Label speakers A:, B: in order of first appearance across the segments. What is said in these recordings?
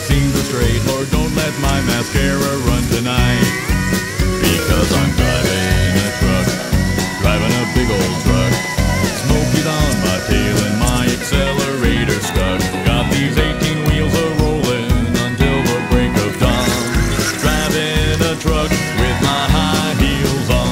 A: seem to stray. Lord, don't let my mascara run tonight. Because I'm driving a truck, driving a big old truck. Smoky's on my tail and my accelerator stuck. Got these 18 wheels a-rolling until the break of dawn. Driving a truck with my high heels on.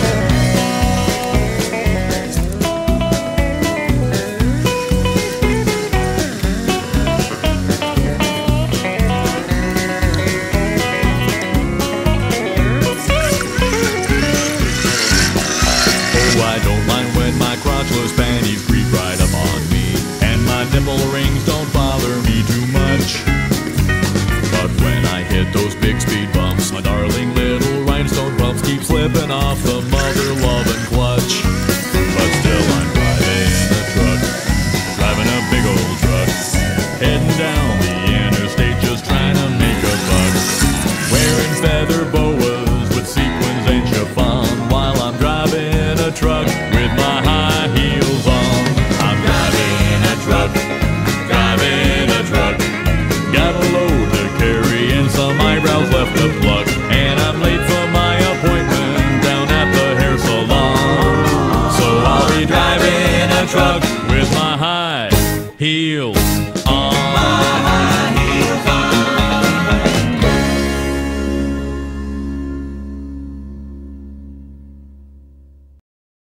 A: I don't mind when my crotchless panties creep right up on me, and my nipple rings don't bother me too much. But when I hit those big speed bumps, my darling little rhinestone bumps keep slipping off the mother-loving clutch. But still I'm driving a truck, driving a big old truck, heading down the interstate just trying to make a buck. Wearing feather boas with sequins and chiffon while I'm driving a truck with my high heels on. I'm driving a truck, driving a truck. Got a load to carry and some eyebrows left to pluck, and I'm late for my appointment down at the hair salon. So I'll be driving a truck with my high heels